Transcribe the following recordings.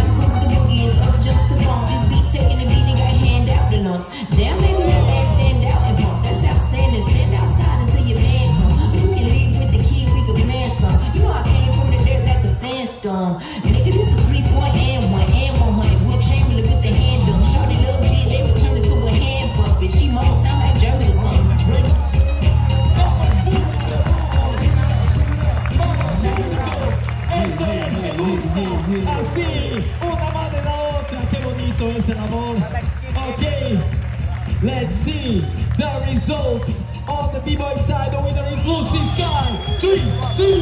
Down comes the boogie and up jumps the funk. This beat taking the beat and got hand out the lumps. Damn, baby, that ass stand out and pump. That's outstanding. Stand outside until your man come. You can leave with the key, we can plan some. You know I came from the dirt like a sandstorm. Nigga, this is 3-point and 100. Will Chamberlain with the hand up. Shorty little G, they would turn it to a hand puppet. She moan sound like Jeremy or something. Así, una más de la otra, qué bonito es el amor. Okay, let's see the results on the B-boy side. The winner is Lucy Sky. 3-2.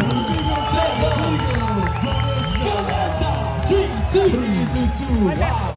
Vanessa, 3-2. Wow.